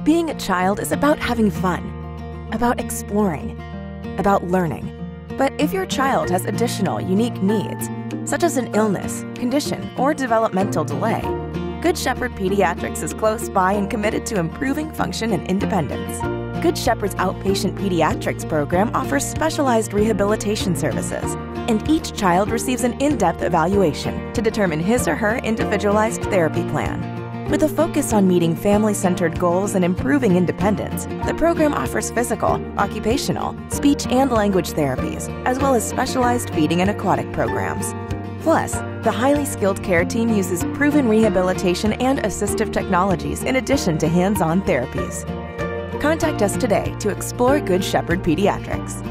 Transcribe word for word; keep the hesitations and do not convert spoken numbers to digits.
Being a child is about having fun, about exploring, about learning. But if your child has additional unique needs, such as an illness, condition, or developmental delay, Good Shepherd Pediatrics is close by and committed to improving function and independence. Good Shepherd's Outpatient Pediatrics program offers specialized rehabilitation services, and each child receives an in-depth evaluation to determine his or her individualized therapy plan. With a focus on meeting family-centered goals and improving independence, the program offers physical, occupational, speech and language therapies, as well as specialized feeding and aquatic programs. Plus, the highly skilled care team uses proven rehabilitation and assistive technologies in addition to hands-on therapies. Contact us today to explore Good Shepherd Pediatrics.